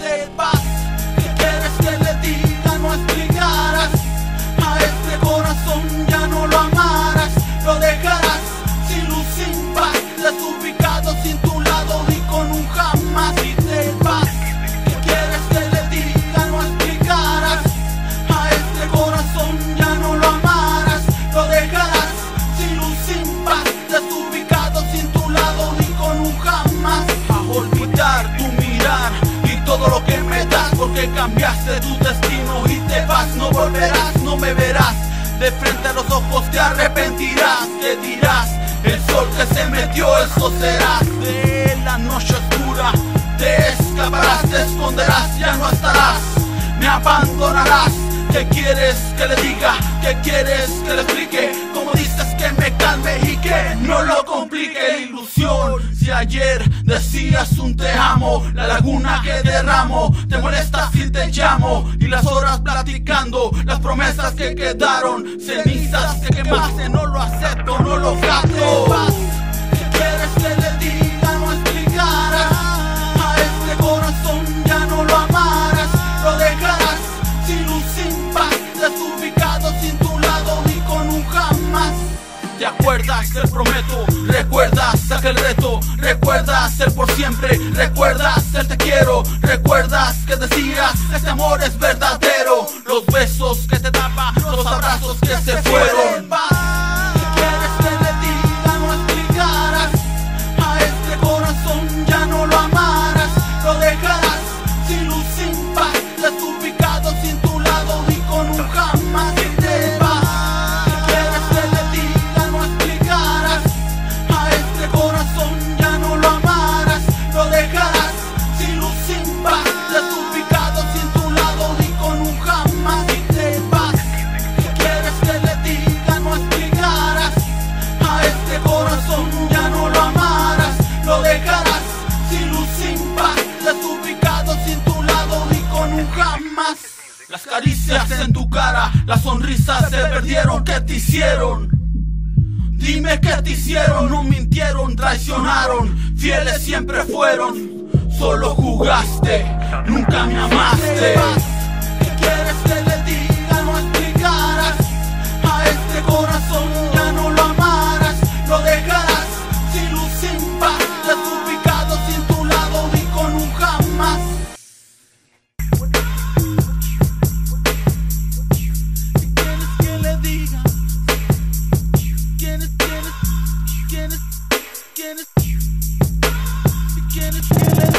te vas. ¿Qué quieres que le diga? No explicarás. A este corazón ya no lo amarás. Lo dejarás sin luz, sin paz, desubicado sin tu lado y con un jamás. Y te vas. ¿Qué quieres que le diga? No explicarás. A este corazón ya no lo amarás. Lo dejarás sin luz, sin paz, desubicado sin tu lado y con un jamás. A olvidar tu mirar y todo lo que me das, porque cambiaste tu destino y te vas. No volverás, no me verás. De frente a los ojos te arrepentirás. Te dirás, el sol que se metió, eso serás. De la noche oscura te escaparás, te esconderás, ya no estarás. Me abandonarás. ¿Qué quieres que le diga? ¿Qué quieres que le explique? Como dices que me calme y que no lo complique. Ilusión, si ayer decías un te amo, la laguna que derramo, te molesta si te llamo. Y las horas platicando, las promesas que quedaron, cenizas que quemaste, no lo acepto, no lo capto. ¿Qué quieres que le diga? No explicarás. A este corazón ya no lo amarás. Lo dejarás sin luz, sin paz, desubicado sin tu lado y con un jamás. ¿Te acuerdas? Te prometo. ¿Recuerdas aquel reto? ¿Recuerdas el por siempre? ¿Recuerdas el te quiero? ¿Recuerdas que decías este amor es verdadero? Los besos que te daba, los abrazos que se fueron. ¿Qué quieres que le diga? No explicarás. A este corazón ya no lo amarás. Lo dejarás sin luz, sin paz, desubicado sin tu lado y con un jamás. Y te vas. ¿Qué quieres que le diga? No explicarás. A este corazón ya no lo amarás. Lo dejarás sin luz, sin paz, desubicado sin tu lado y con un jamás. Y te vas. ¿Qué quieres que le diga? No explicarás. A este corazón ya no lo amarás. Lo dejarás sin luz, sin paz, desubicado sin tu lado y con un jamás. Las caricias en tu cara, las sonrisas se perdieron. ¿Qué te hicieron? Dime qué te hicieron. No mintieron, traicionaron, fieles siempre fueron. Solo jugaste, nunca me amaste. ¿Qué quieres que le diga? No explicarás. A este corazón ya no lo amarás. Lo dejarás sin luz, sin paz, desubicado sin tu lado y con un jamás. ¿Qué quieres que le diga? ¿Quieres que le